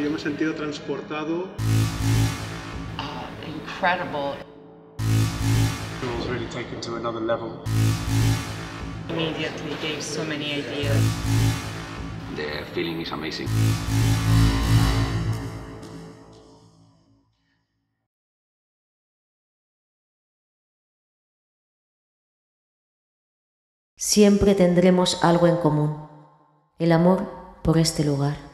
yo me he sentido transportado. Incredible. It was really taken to another level. Immediately gave so many ideas. The feeling is amazing. Siempre tendremos algo en común, el amor por este lugar.